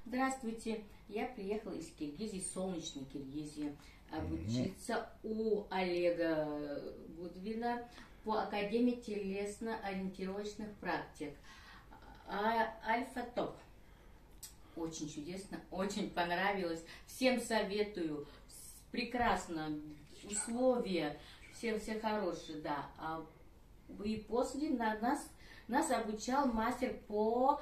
Здравствуйте, я приехала из Киргизии, солнечной Киргизии, обучиться у Олега Гудвина по Академии телесно-ориентировочных практик. Альфа-топ. Очень чудесно, очень понравилось. Всем советую. Прекрасно. Условия. Все хорошие, да. И после нас обучал мастер по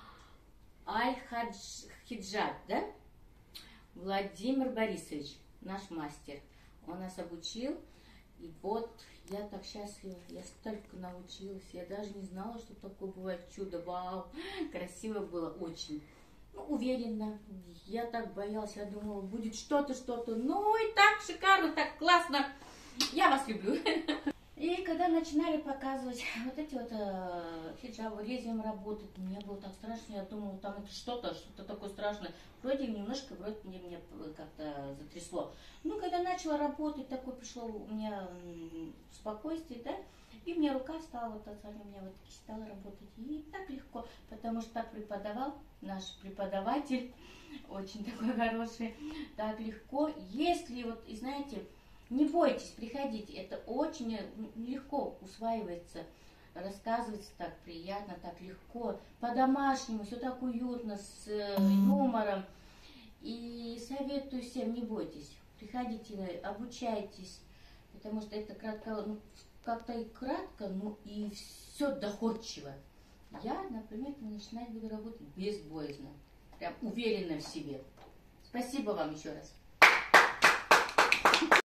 Аль-Хиджаб, да? Владимир Борисович, наш мастер. Он нас обучил. И вот я так счастлива, я столько научилась. Я даже не знала, что такое бывает чудо. Вау, красиво было очень. Уверенно. Я так боялась, я думала, будет что-то. Ну и так шикарно, так классно. Я вас люблю. И когда начинали показывать вот эти вот хиджабы, лезвием работать, мне было так страшно, я думала, там это что-то такое страшное. Вроде немножко, мне как-то затрясло. Ну, когда начала работать, такое пришло у меня спокойствие, да, и у меня рука стала, вот у меня вот стала работать, и так легко, потому что так преподавал наш преподаватель, очень такой хороший, так легко. Если вот, и знаете, не бойтесь, приходите, это очень легко усваивается, рассказывается так приятно, так легко, по-домашнему, все так уютно, с юмором. И советую всем, не бойтесь, приходите, обучайтесь, потому что это как-то и кратко, но и все доходчиво. Я, например, начинать буду работать безбоязно, прям уверенно в себе. Спасибо вам еще раз.